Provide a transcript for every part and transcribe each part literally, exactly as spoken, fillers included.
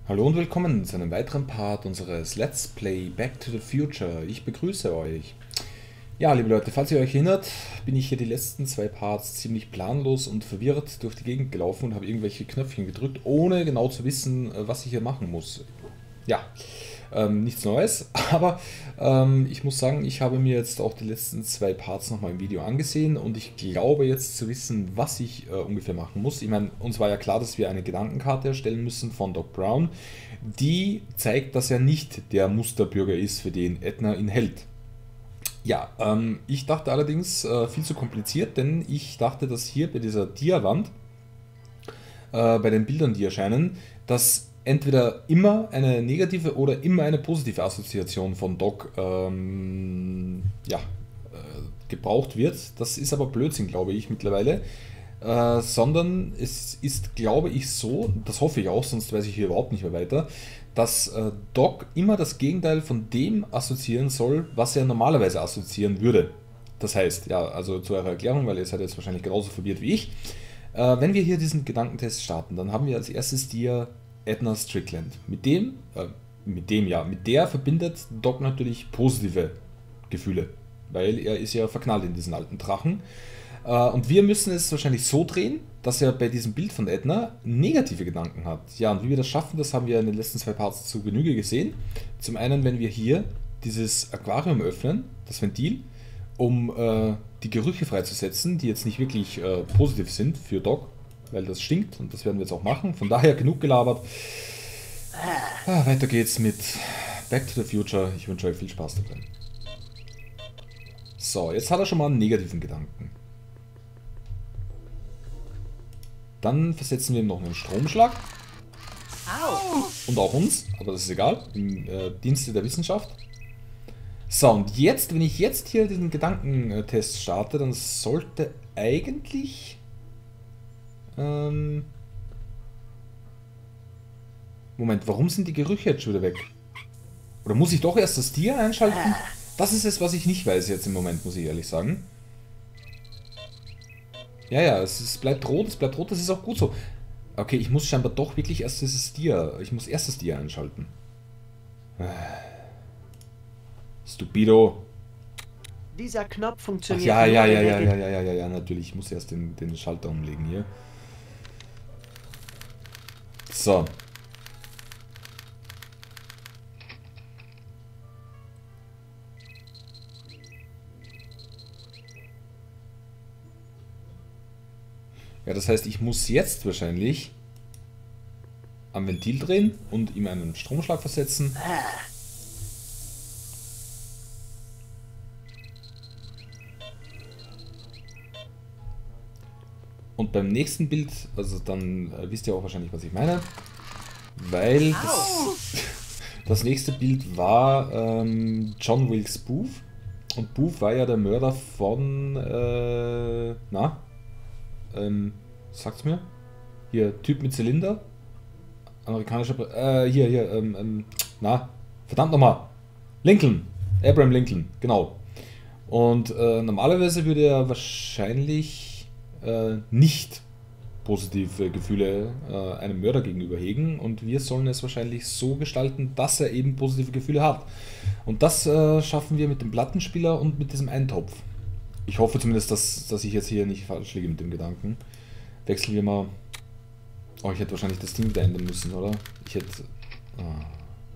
Hallo und willkommen zu einem weiteren Part unseres Let's Play Back to the Future. Ich begrüße euch. Ja, liebe Leute, falls ihr euch erinnert, bin ich hier die letzten zwei Parts ziemlich planlos und verwirrt durch die Gegend gelaufen und habe irgendwelche Knöpfchen gedrückt, ohne genau zu wissen, was ich hier machen muss. Ja, ähm, nichts Neues, aber ähm, ich muss sagen, ich habe mir jetzt auch die letzten zwei Parts nochmal im Video angesehen und ich glaube jetzt zu wissen, was ich äh, ungefähr machen muss. Ich meine, uns war ja klar, dass wir eine Gedankenkarte erstellen müssen von Doc Brown, die zeigt, dass er nicht der Musterbürger ist, für den Edna ihn hält. Ja, ähm, ich dachte allerdings äh, viel zu kompliziert, denn ich dachte, dass hier bei dieser Diawand, äh, bei den Bildern, die erscheinen, dass entweder immer eine negative oder immer eine positive Assoziation von Doc ähm, ja, äh, gebraucht wird. Das ist aber Blödsinn, glaube ich, mittlerweile. Äh, sondern es ist, glaube ich, so, das hoffe ich auch, sonst weiß ich hier überhaupt nicht mehr weiter, dass äh, Doc immer das Gegenteil von dem assoziieren soll, was er normalerweise assoziieren würde. Das heißt, ja, also zu eurer Erklärung, weil ihr seid jetzt wahrscheinlich genauso verwirrt wie ich. Äh, wenn wir hier diesen Gedankentest starten, dann haben wir als erstes Dir Edna Strickland. Mit dem, äh, mit dem ja, mit der verbindet Doc natürlich positive Gefühle, weil er ist ja verknallt in diesen alten Drachen. Äh, und wir müssen es wahrscheinlich so drehen, dass er bei diesem Bild von Edna negative Gedanken hat. Ja, und wie wir das schaffen, das haben wir in den letzten zwei Parts zu Genüge gesehen. Zum einen, wenn wir hier dieses Aquarium öffnen, das Ventil, um äh, die Gerüche freizusetzen, die jetzt nicht wirklich äh, positiv sind für Doc, weil das stinkt und das werden wir jetzt auch machen. Von daher genug gelabert. Ah, weiter geht's mit Back to the Future. Ich wünsche euch viel Spaß dabei. So, jetzt hat er schon mal einen negativen Gedanken. Dann versetzen wir ihm noch einen Stromschlag. Und auch uns, aber das ist egal. Im äh, Dienste der Wissenschaft. So, und jetzt, wenn ich jetzt hier diesen Gedankentest starte, dann sollte eigentlich... Ähm Moment, warum sind die Gerüche jetzt schon wieder weg? Oder muss ich doch erst das Tier einschalten? Das ist es, was ich nicht weiß jetzt im Moment, muss ich ehrlich sagen. Ja, ja, es, es bleibt rot, es bleibt rot, das ist auch gut so. Okay, ich muss scheinbar doch wirklich erst dieses Tier, ich muss erst das Tier einschalten. Stupido. Dieser Knopf Ach funktioniert ja, nur, ja, ja, wenn ja, er ja, ja, ja, ja, ja, natürlich, ich muss erst den, den Schalter umlegen hier. So. Ja, das heißt, ich muss jetzt wahrscheinlich am Ventil drehen und ihm einen Stromschlag versetzen. Und beim nächsten Bild, also dann äh, wisst ihr auch wahrscheinlich, was ich meine, weil das, das nächste Bild war ähm, John Wilkes Booth. Und Booth war ja der Mörder von, äh, na, ähm, sagt's mir, hier, Typ mit Zylinder, amerikanischer, äh, hier, hier, ähm, ähm, na, verdammt nochmal, Lincoln, Abraham Lincoln, genau. Und äh, normalerweise würde er wahrscheinlich äh, nicht positive Gefühle äh, einem Mörder gegenüber hegen und wir sollen es wahrscheinlich so gestalten, dass er eben positive Gefühle hat. Und das äh, schaffen wir mit dem Plattenspieler und mit diesem Eintopf. Ich hoffe zumindest, dass, dass ich jetzt hier nicht falsch liege mit dem Gedanken. Wechseln wir mal. Oh, ich hätte wahrscheinlich das Ding wieder ändern müssen, oder? Ich hätte... Ah.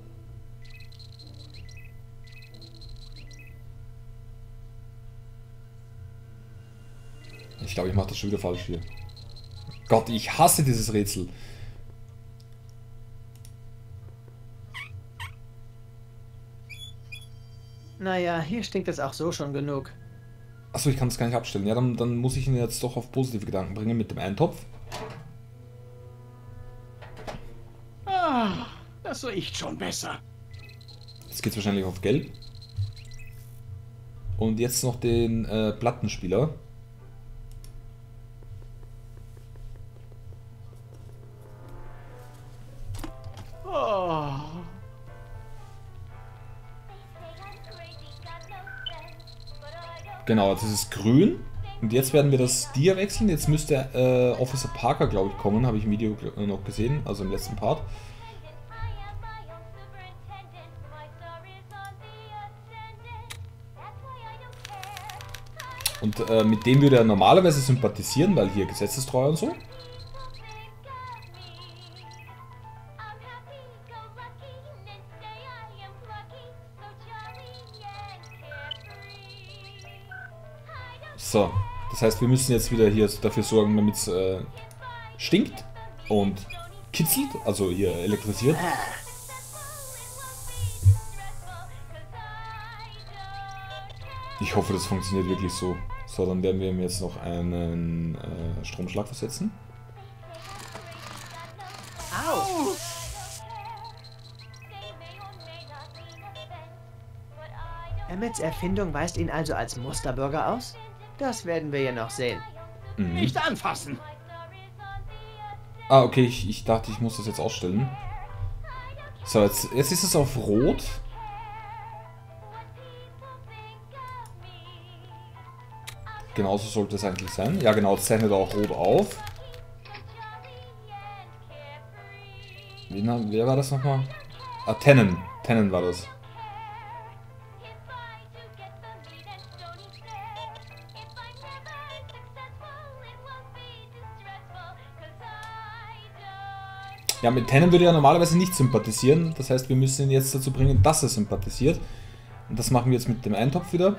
Ich glaube, ich mache das schon wieder falsch hier. Gott, ich hasse dieses Rätsel. Naja, hier stinkt es auch so schon genug. Achso, ich kann das gar nicht abstellen. Ja, dann, dann muss ich ihn jetzt doch auf positive Gedanken bringen mit dem Eintopf. Ah, das riecht schon besser. Jetzt geht es wahrscheinlich auf Gelb. Und jetzt noch den äh, Plattenspieler. Oh. Genau, jetzt ist es grün. Und jetzt werden wir das Dia wechseln. Jetzt müsste äh, Officer Parker, glaube ich, kommen. Habe ich im Video noch gesehen, also im letzten Part. Und äh, mit dem würde er normalerweise sympathisieren, weil hier gesetzestreu und so. So, das heißt, wir müssen jetzt wieder hier dafür sorgen, damit es äh, stinkt und kitzelt, also hier elektrisiert. Ich hoffe, das funktioniert wirklich so. So, dann werden wir ihm jetzt noch einen äh, Stromschlag versetzen. Au! Emmets Erfindung weist ihn also als Musterbürger aus? Das werden wir ja noch sehen. Mhm. Nicht anfassen. Ah, okay, ich, ich dachte, ich muss das jetzt ausstellen. So, jetzt, jetzt ist es auf Rot. Genauso sollte es eigentlich sein. Ja, genau, es zeichnet auch rot auf. Wie, na, wer war das nochmal? Ah, Tennen. Tennen war das. Ja, mit Tennen würde er normalerweise nicht sympathisieren. Das heißt, wir müssen ihn jetzt dazu bringen, dass er sympathisiert. Und das machen wir jetzt mit dem Eintopf wieder.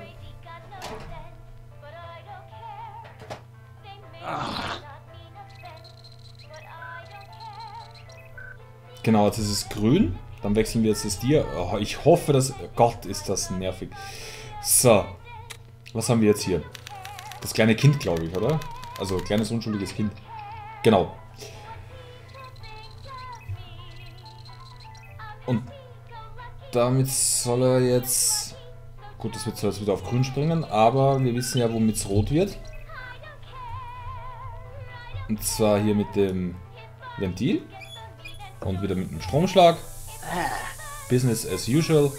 Genau, jetzt ist es grün. Dann wechseln wir jetzt das Tier. Oh, ich hoffe, dass... Gott, ist das nervig. So. Was haben wir jetzt hier? Das kleine Kind, glaube ich, oder? Also, kleines, unschuldiges Kind. Genau. Und damit soll er jetzt... Gut, das wird zwar jetzt wieder auf grün springen, aber wir wissen ja, womit es rot wird. Und zwar hier mit dem Ventil. Und wieder mit dem Stromschlag. Business as usual.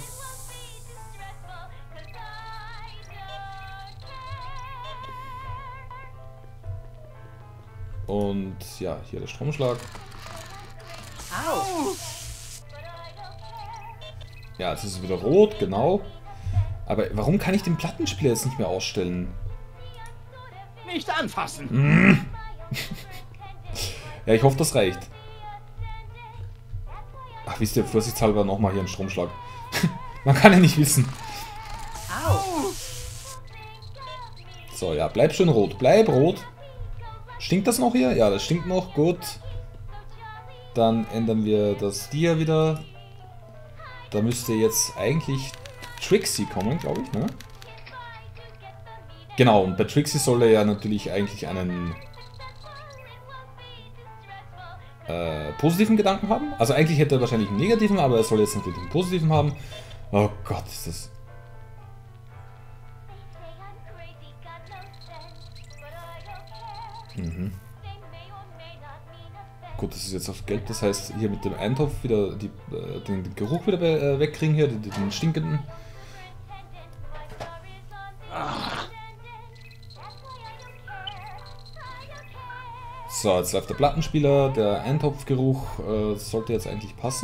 Und ja, hier der Stromschlag. Au! Ja, jetzt ist es wieder rot, genau. Aber warum kann ich den Plattenspieler jetzt nicht mehr ausstellen? Nicht anfassen. Ja, ich hoffe, das reicht. Ach, wisst ihr, vorsichtshalber nochmal hier einen Stromschlag. Man kann ja nicht wissen. Au! So, ja, bleib schön rot. Bleib rot. Stinkt das noch hier? Ja, das stinkt noch. Gut. Dann ändern wir das Dia wieder. Da müsste jetzt eigentlich Trixie kommen, glaube ich, ne? Genau, und bei Trixie soll er ja natürlich eigentlich einen äh, positiven Gedanken haben. Also eigentlich hätte er wahrscheinlich einen negativen, aber er soll jetzt natürlich einen positiven haben. Oh Gott, ist das... Mhm. Gut, das ist jetzt auf Gelb, das heißt hier mit dem Eintopf wieder die, äh, den, den Geruch wieder äh, wegkriegen hier, den, den stinkenden. So, jetzt läuft der Plattenspieler, der Eintopfgeruch äh, sollte jetzt eigentlich passen.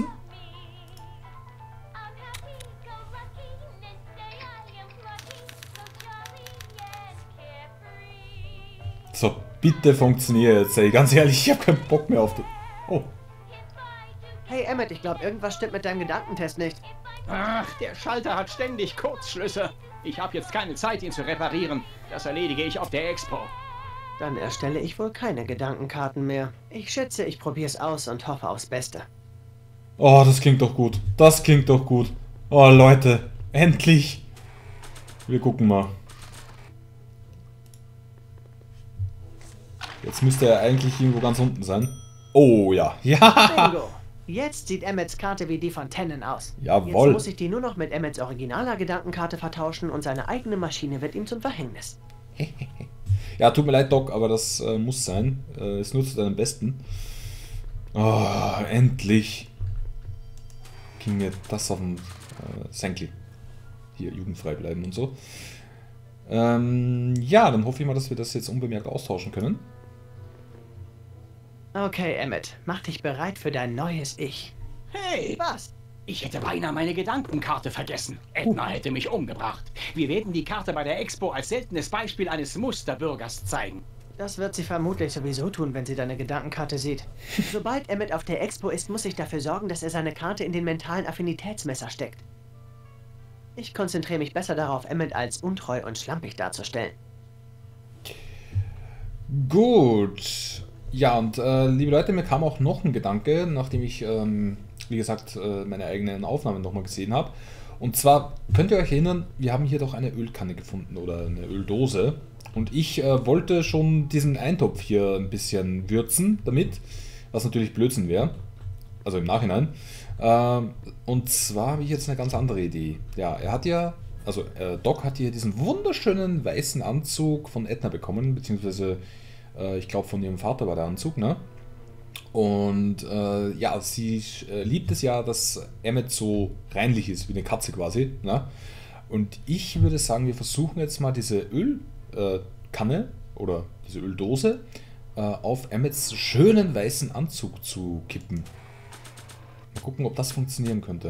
So, bitte funktioniert jetzt, ey. Ganz ehrlich, ich habe keinen Bock mehr auf das. Oh. Hey Emmet, ich glaube, irgendwas stimmt mit deinem Gedankentest nicht. Ach, der Schalter hat ständig Kurzschlüsse. Ich habe jetzt keine Zeit, ihn zu reparieren. Das erledige ich auf der Expo. Dann erstelle ich wohl keine Gedankenkarten mehr. Ich schätze, ich probiere es aus und hoffe aufs Beste. Oh, das klingt doch gut. Das klingt doch gut. Oh, Leute. Endlich. Wir gucken mal. Jetzt müsste er eigentlich irgendwo ganz unten sein. Oh, ja. Ja. Bingo! Jetzt sieht Emmets Karte wie die von Tennen aus. Jawohl. Jetzt muss ich die nur noch mit Emmets originaler Gedankenkarte vertauschen und seine eigene Maschine wird ihm zum Verhängnis. Ja, tut mir leid, Doc, aber das äh, muss sein. Äh, ist nur zu deinem Besten. Oh, endlich. Ging mir das auf den äh, Senkel. Hier, jugendfrei bleiben und so. Ähm, ja, dann hoffe ich mal, dass wir das jetzt unbemerkt austauschen können. Okay, Emmet, mach dich bereit für dein neues Ich. Hey, Was? Ich hätte beinahe meine Gedankenkarte vergessen. Edna uh. hätte mich umgebracht. Wir werden die Karte bei der Expo als seltenes Beispiel eines Musterbürgers zeigen. Das wird sie vermutlich sowieso tun, wenn sie deine Gedankenkarte sieht. Sobald Emmett auf der Expo ist, muss ich dafür sorgen, dass er seine Karte in den mentalen Affinitätsmesser steckt. Ich konzentriere mich besser darauf, Emmett als untreu und schlampig darzustellen. Gut. Ja, und äh, liebe Leute, mir kam auch noch ein Gedanke, nachdem ich, ähm, wie gesagt, äh, meine eigenen Aufnahmen nochmal gesehen habe. Und zwar, könnt ihr euch erinnern, wir haben hier doch eine Ölkanne gefunden oder eine Öldose. Und ich äh, wollte schon diesen Eintopf hier ein bisschen würzen damit, was natürlich Blödsinn wäre. Also im Nachhinein. Äh, und zwar habe ich jetzt eine ganz andere Idee. Ja, er hat ja, also äh, Doc hat hier diesen wunderschönen weißen Anzug von Edna bekommen, beziehungsweise äh, ich glaube von ihrem Vater war der Anzug, ne? Und äh, ja, sie äh, liebt es ja, dass Emmett so reinlich ist, wie eine Katze quasi, ne? Und ich würde sagen, wir versuchen jetzt mal diese Öl Kanne oder diese Öldose äh, auf Emmets schönen weißen Anzug zu kippen. Mal gucken, ob das funktionieren könnte.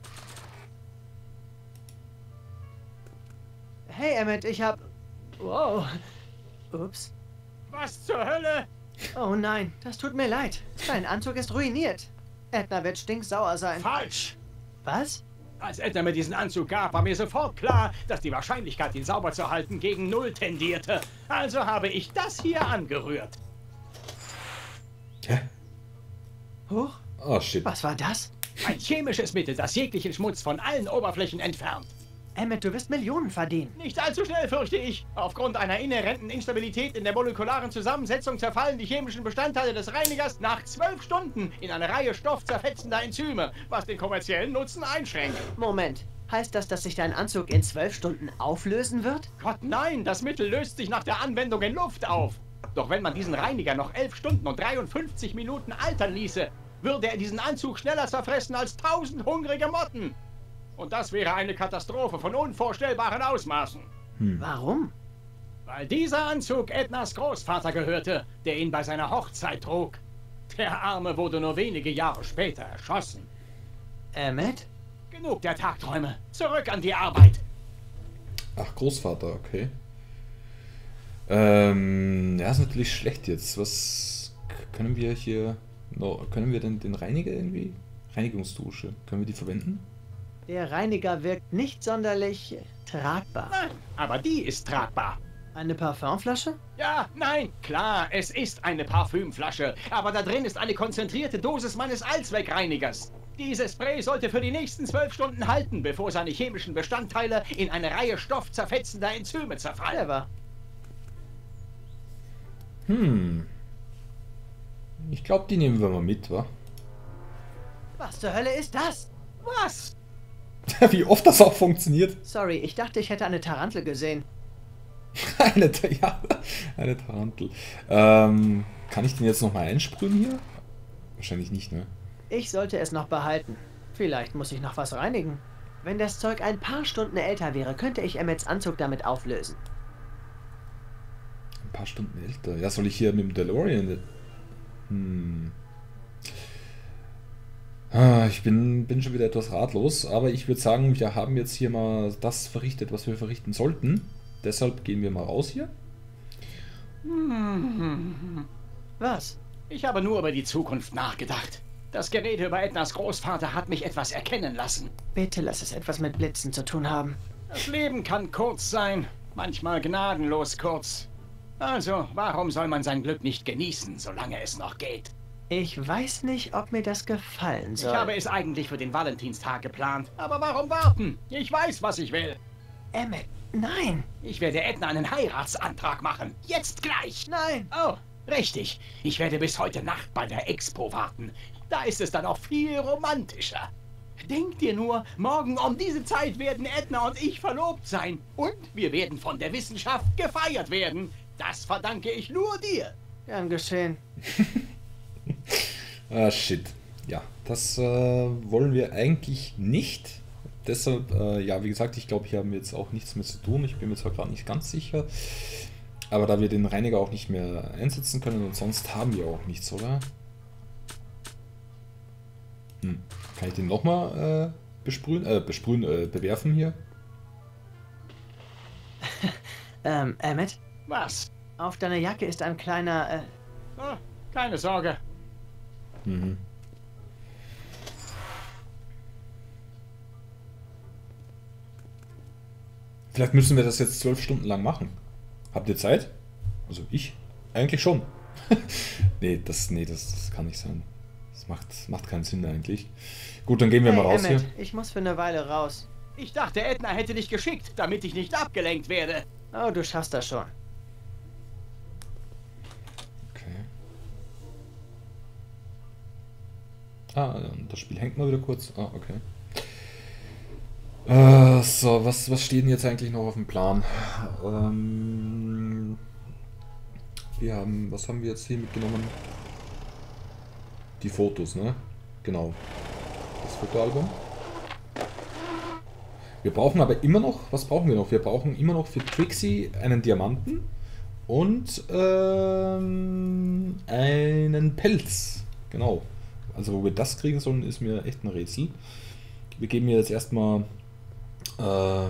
Hey Emmett, ich hab... Wow. Ups. Was zur Hölle? Oh nein, das tut mir leid. Dein Anzug ist ruiniert. Edna wird stinksauer sein. Falsch! Was? Als Edna mir diesen Anzug gab, war mir sofort klar, dass die Wahrscheinlichkeit, ihn sauber zu halten, gegen Null tendierte. Also habe ich das hier angerührt. Hä? Huch? Oh shit. Was war das? Ein chemisches Mittel, das jeglichen Schmutz von allen Oberflächen entfernt. Emmett, du wirst Millionen verdienen. Nicht allzu schnell, fürchte ich. Aufgrund einer inhärenten Instabilität in der molekularen Zusammensetzung zerfallen die chemischen Bestandteile des Reinigers nach zwölf Stunden in eine Reihe stoffzerfetzender Enzyme, was den kommerziellen Nutzen einschränkt. Moment, heißt das, dass sich dein Anzug in zwölf Stunden auflösen wird? Gott nein, das Mittel löst sich nach der Anwendung in Luft auf. Doch wenn man diesen Reiniger noch elf Stunden und dreiundfünfzig Minuten altern ließe, würde er diesen Anzug schneller zerfressen als tausend hungrige Motten. Und das wäre eine Katastrophe von unvorstellbaren Ausmaßen. Hm. Warum? Weil dieser Anzug Ednas Großvater gehörte, der ihn bei seiner Hochzeit trug. Der Arme wurde nur wenige Jahre später erschossen. Emmett? Genug der Tagträume. Zurück an die Arbeit. Ach, Großvater, okay. Ähm, ja, ist natürlich schlecht jetzt. Was können wir hier... No, können wir denn den Reiniger irgendwie... Reinigungsdusche, können wir die verwenden? Der Reiniger wirkt nicht sonderlich tragbar. Nein, aber die ist tragbar. Eine Parfümflasche? Ja, nein, klar, es ist eine Parfümflasche. Aber da drin ist eine konzentrierte Dosis meines Allzweckreinigers. Dieses Spray sollte für die nächsten zwölf Stunden halten, bevor seine chemischen Bestandteile in eine Reihe stoffzerfetzender Enzyme zerfallen. Clever. Hm. Ich glaube, die nehmen wir mal mit, wa? Was zur Hölle ist das? Was? Wie oft das auch funktioniert. Sorry, ich dachte, ich hätte eine Tarantel gesehen. eine, ja, eine Tarantel. Ähm, kann ich den jetzt nochmal einsprühen hier? Wahrscheinlich nicht, ne? Ich sollte es noch behalten. Vielleicht muss ich noch was reinigen. Wenn das Zeug ein paar Stunden älter wäre, könnte ich Emmets Anzug damit auflösen. Ein paar Stunden älter? Ja, soll ich hier mit dem DeLorean... Hm... Ich bin, bin schon wieder etwas ratlos, aber ich würde sagen, wir haben jetzt hier mal das verrichtet, was wir verrichten sollten. Deshalb gehen wir mal raus hier. Was? Ich habe nur über die Zukunft nachgedacht. Das Gerede über Ednas Großvater hat mich etwas erkennen lassen. Bitte lass es etwas mit Blitzen zu tun haben. Das Leben kann kurz sein, manchmal gnadenlos kurz. Also, warum soll man sein Glück nicht genießen, solange es noch geht? Ich weiß nicht, ob mir das gefallen soll. Ich habe es eigentlich für den Valentinstag geplant. Aber warum warten? Ich weiß, was ich will. Emmett, nein. Ich werde Edna einen Heiratsantrag machen. Jetzt gleich. Nein. Oh, richtig. Ich werde bis heute Nacht bei der Expo warten. Da ist es dann auch viel romantischer. Denk dir nur, morgen um diese Zeit werden Edna und ich verlobt sein. Und wir werden von der Wissenschaft gefeiert werden. Das verdanke ich nur dir. Gern geschehen. Ah, shit. Ja, das äh, wollen wir eigentlich nicht. Deshalb, äh, ja, wie gesagt, ich glaube, hier haben wir jetzt auch nichts mehr zu tun. Ich bin mir zwar gerade nicht ganz sicher. Aber da wir den Reiniger auch nicht mehr einsetzen können und sonst haben wir auch nichts, oder? Hm. Kann ich den nochmal äh, besprühen, äh, besprühen, äh, bewerfen hier? ähm, Emmett? Was? Auf deiner Jacke ist ein kleiner, äh... Oh, keine Sorge. Mhm. Vielleicht müssen wir das jetzt zwölf Stunden lang machen. Habt ihr Zeit? Also ich? Eigentlich schon. nee, das, nee das, das kann nicht sein. Das macht, macht keinen Sinn eigentlich. Gut, dann gehen wir hey, mal raus Emmett, hier. ich muss für eine Weile raus. Ich dachte, Edna hätte dich geschickt, damit ich nicht abgelenkt werde. Oh, du schaffst das schon. Okay. Ah, das Spiel hängt mal wieder kurz. Ah, okay. Äh, so, was, was steht denn jetzt eigentlich noch auf dem Plan? Ähm, wir haben, was haben wir jetzt hier mitgenommen? Die Fotos, ne? Genau. Das Fotoalbum. Wir brauchen aber immer noch, was brauchen wir noch? Wir brauchen immer noch für Trixie einen Diamanten und ähm, einen Pelz. Genau. Also wo wir das kriegen sollen, ist mir echt ein Rätsel. Wir geben mir jetzt erstmal äh,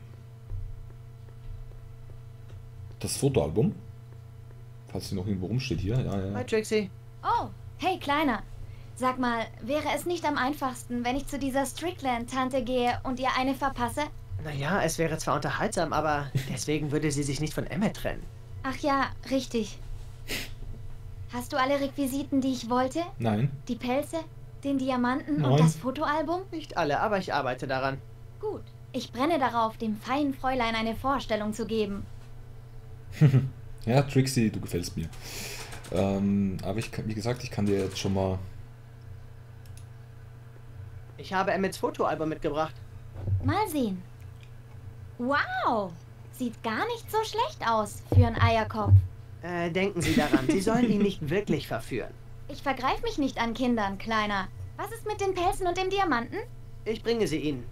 das Fotoalbum. Falls sie noch irgendwo rumsteht hier. Ja, ja. Hi, Trixie. Oh, hey Kleiner. Sag mal, wäre es nicht am einfachsten, wenn ich zu dieser Strickland-Tante gehe und ihr eine verpasse? Naja, es wäre zwar unterhaltsam, aber deswegen würde sie sich nicht von Emmett trennen. Ach ja, richtig. Hast du alle Requisiten, die ich wollte? Nein. Die Pelze, den Diamanten Nein. und das Fotoalbum? Nicht alle, aber ich arbeite daran. Gut. Ich brenne darauf, dem feinen Fräulein eine Vorstellung zu geben. Ja, Trixie, du gefällst mir. Ähm, aber ich, kann- wie gesagt, ich kann dir jetzt schon mal... Ich habe Emmets Fotoalbum mitgebracht. Mal sehen. Wow! Sieht gar nicht so schlecht aus für einen Eierkopf. Äh, denken Sie daran, Sie sollen ihn nicht wirklich verführen. Ich vergreife mich nicht an Kindern, Kleiner. Was ist mit den Pelzen und dem Diamanten? Ich bringe sie Ihnen.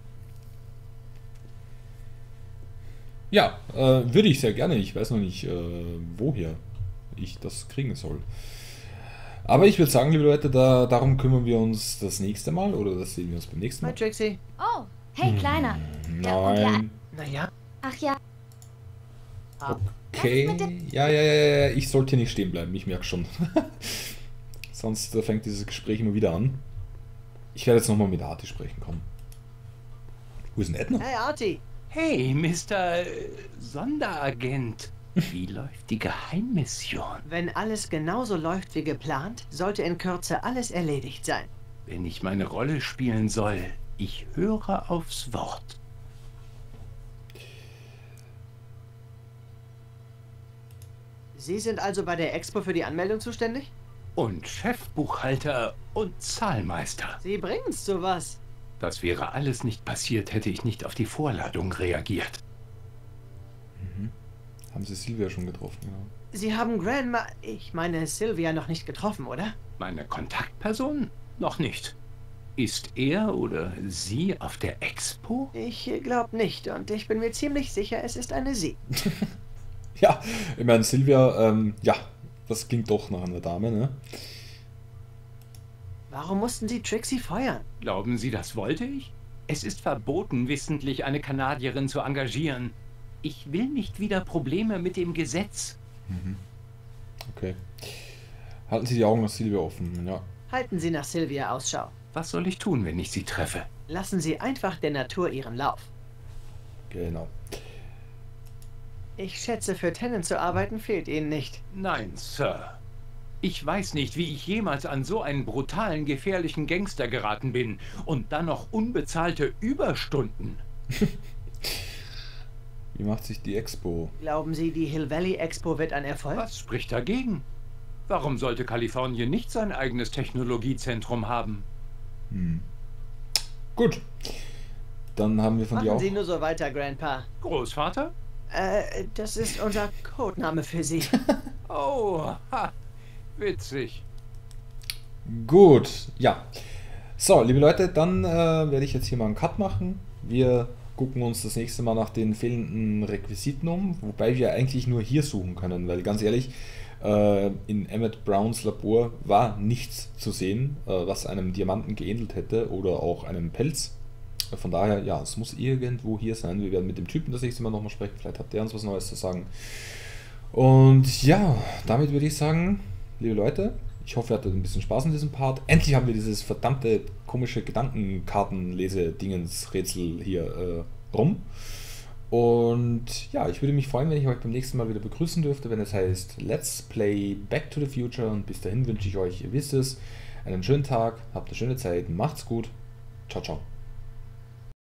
Ja, äh, würde ich sehr gerne. Ich weiß noch nicht, äh, woher ich das kriegen soll. Aber ich würde sagen, liebe Leute, da, darum kümmern wir uns das nächste Mal oder das sehen wir uns beim nächsten Hi, Mal. Trixie. Oh, hey Kleiner. Ja, und der- Nein. Naja, Ach ja, ah, Okay. Was ist mit Ja, ja, ja, ja, ich sollte hier nicht stehen bleiben, ich merke schon. Sonst äh, fängt dieses Gespräch immer wieder an. Ich werde jetzt nochmal mit Arti sprechen, komm. Wo ist denn Edna? hey Artie. Hey, Mister Sonderagent. Wie läuft die Geheimmission? Wenn alles genauso läuft wie geplant, sollte in Kürze alles erledigt sein. Wenn ich meine Rolle spielen soll, ich höre aufs Wort. Sie sind also bei der Expo für die Anmeldung zuständig? Und Chefbuchhalter und Zahlmeister. Sie bringen's zu was. Das wäre alles nicht passiert, hätte ich nicht auf die Vorladung reagiert. Haben Sie Silvia schon getroffen, genau. Sie haben Grandma, ich meine Sylvia, noch nicht getroffen, oder? Meine Kontaktperson? Noch nicht. Ist er oder sie auf der Expo? Ich glaube nicht und ich bin mir ziemlich sicher, es ist eine Sie. Ja, ich meine, Silvia, ähm, ja, das klingt doch nach einer Dame, ne? Warum mussten Sie Trixie feuern? Glauben Sie, das wollte ich? Es ist verboten, wissentlich eine Kanadierin zu engagieren. Ich will nicht wieder Probleme mit dem Gesetz. Okay. Halten Sie die Augen nach Silvia offen, ja. Halten Sie nach Sylvia Ausschau. Was soll ich tun, wenn ich sie treffe? Lassen Sie einfach der Natur ihren Lauf. Genau. Ich schätze, für Tennant zu arbeiten fehlt Ihnen nicht. Nein, Sir. Ich weiß nicht, wie ich jemals an so einen brutalen, gefährlichen Gangster geraten bin. Und dann noch unbezahlte Überstunden. Wie macht sich die Expo? Glauben Sie, die Hill Valley Expo wird ein Erfolg? Was spricht dagegen? Warum sollte Kalifornien nicht sein eigenes Technologiezentrum haben? Hm. Gut. Dann haben wir von dir Machen auch... Sie nur so weiter, Grandpa. Großvater? Äh, das ist unser Codename für Sie. Oh, ha, witzig. Gut, ja. So, liebe Leute, dann äh, werde ich jetzt hier mal einen Cut machen. Wir gucken uns das nächste Mal nach den fehlenden Requisiten um, wobei wir eigentlich nur hier suchen können, weil ganz ehrlich, Äh, in Emmett Browns Labor war nichts zu sehen, äh, was einem Diamanten geähnelt hätte oder auch einem Pelz. Von daher, ja, es muss irgendwo hier sein. Wir werden mit dem Typen das nächste Mal nochmal sprechen. Vielleicht hat der uns was Neues zu sagen. Und ja, damit würde ich sagen, liebe Leute, ich hoffe, ihr hattet ein bisschen Spaß in diesem Part. Endlich haben wir dieses verdammte komische Gedankenkarten-Lese-Dingens-Rätsel hier äh, rum. Und ja, ich würde mich freuen, wenn ich euch beim nächsten Mal wieder begrüßen dürfte, wenn es heißt Let's Play Back to the Future. Und bis dahin wünsche ich euch, ihr wisst es, einen schönen Tag, habt eine schöne Zeit, macht's gut. Ciao, ciao.